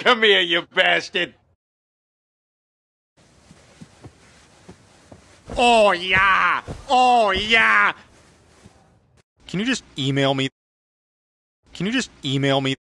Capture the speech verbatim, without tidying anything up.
Come here, you bastard. Oh, yeah. Oh, yeah. Can you just email me? Can you just email me?